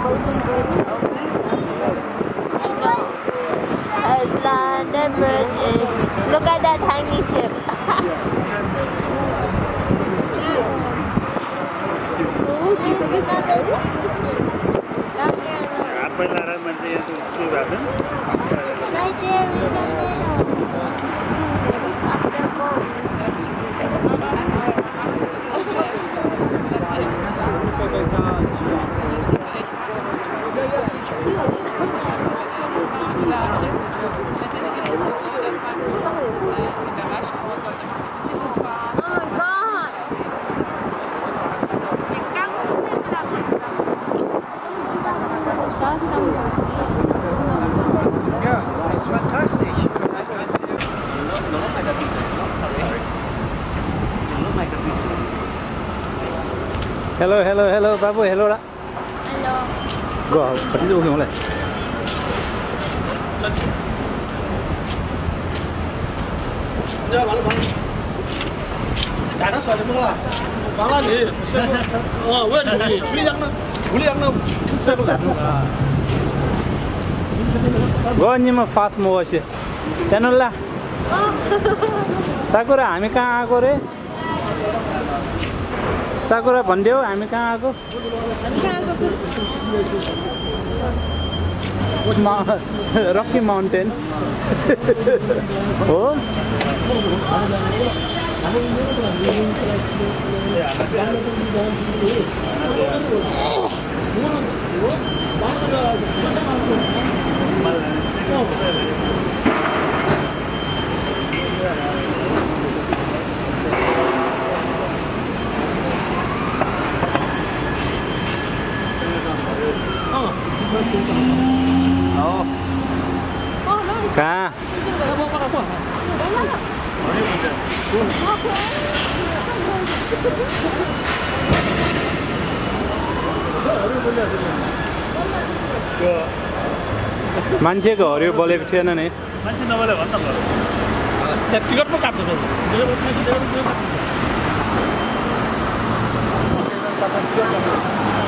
As London Bridge. Look at that tiny ship. Right there in the middle. Of the boats. Yeah, it's fantastic. Hello, hello, hello, Babu, hello đó. Hello. Go, phải đi đâu không này? đã sợ được không? Bang lah ni, weh ni, boleh yang na, Go nhưng mà fast move chứ. Channel là. Sakura, हामी कहाँ आएको रे? Sakura भन्देऊ हामी कहाँ आएको? Rocky Mountain. हो? Kah? मान्छेको हरियो बोलेको थिएन नि मान्छे नबोले भन्न भयो टिकट पो काट्छ टिकट